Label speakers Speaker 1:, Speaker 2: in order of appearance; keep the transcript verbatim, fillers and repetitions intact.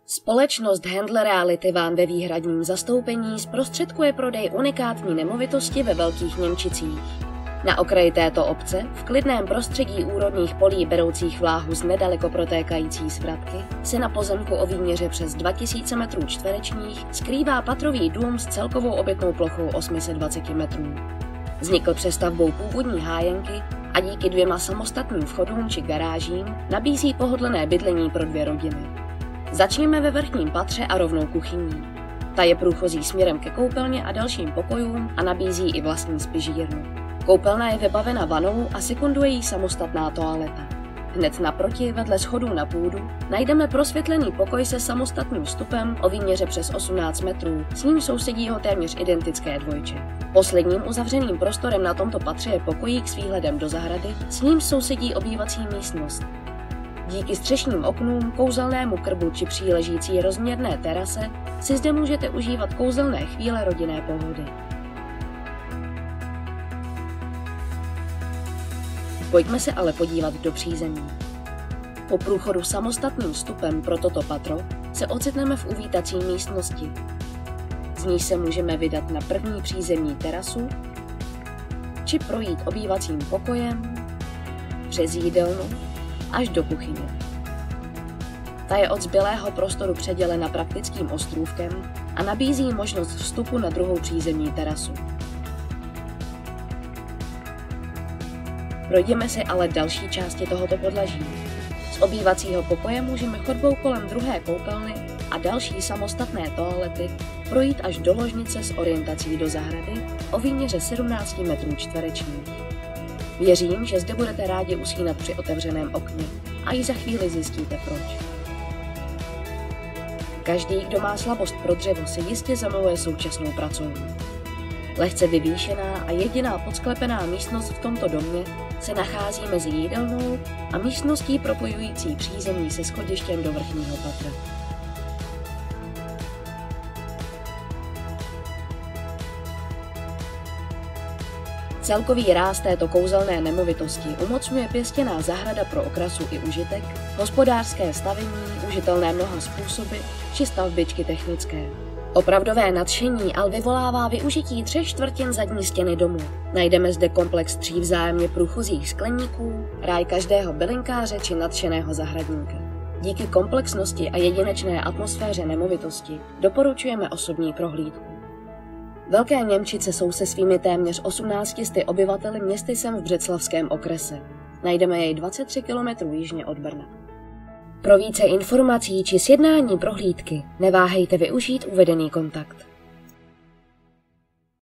Speaker 1: Společnost Handle Reality vám ve výhradním zastoupení zprostředkuje prodej unikátní nemovitosti ve Velkých Němčicích. Na okraji této obce, v klidném prostředí úrodných polí beroucích vláhu z nedaleko protékající svratky, se na pozemku o výměře přes dva tisíce metrů čtverečních skrývá patrový dům s celkovou obytnou plochou osm set dvacet metrů. Vznikl přestavbou původní hájenky a díky dvěma samostatným vchodům či garážím nabízí pohodlné bydlení pro dvě rodiny. Začněme ve vrchním patře a rovnou kuchyní. Ta je průchozí směrem ke koupelně a dalším pokojům a nabízí i vlastní spižírnu. Koupelna je vybavena vanou a sekunduje jí samostatná toaleta. Hned naproti, vedle schodů na půdu, najdeme prosvětlený pokoj se samostatným vstupem o výměře přes osmnáct metrů, s ním sousedí ho téměř identické dvojče. Posledním uzavřeným prostorem na tomto patře je pokojík s výhledem do zahrady, s ním sousedí obývací místnost. Díky střešním oknům, kouzelnému krbu či příležící rozměrné terase si zde můžete užívat kouzelné chvíle rodinné pohody. Pojďme se ale podívat do přízemí. Po průchodu samostatným vstupem pro toto patro se ocitneme v uvítací místnosti. Z ní se můžeme vydat na první přízemní terasu či projít obývacím pokojem, přes jídelnu až do kuchyně. Ta je od zbylého prostoru předělena praktickým ostrůvkem a nabízí možnost vstupu na druhou přízemní terasu. Projdeme si ale další části tohoto podlaží. Z obývacího pokoje můžeme chodbou kolem druhé koupelny a další samostatné toalety projít až do ložnice s orientací do zahrady o výměře sedmnáct metrů čtverečních. Věřím, že zde budete rádi usínat při otevřeném okně a i za chvíli zjistíte proč. Každý, kdo má slabost pro dřevo, si jistě zamiluje současnou pracovnu. Lehce vyvýšená a jediná podsklepená místnost v tomto domě se nachází mezi jídelnou a místností propojující přízemí se schodištěm do vrchního patra. Celkový ráz této kouzelné nemovitosti umocňuje pěstěná zahrada pro okrasu i užitek, hospodářské stavení, užitelné mnoha způsoby či stavbičky technické. Opravdové nadšení ale vyvolává využití třech čtvrtin zadní stěny domu. Najdeme zde komplex tří vzájemně průchozích skleníků, ráj každého bylinkáře či nadšeného zahradníka. Díky komplexnosti a jedinečné atmosféře nemovitosti doporučujeme osobní prohlídku. Velké Němčice jsou se svými téměř osmnácti sty obyvateli městysem v Břeclavském okrese. Najdeme jej dvacet tři kilometrů jižně od Brna. Pro více informací či sjednání prohlídky neváhejte využít uvedený kontakt.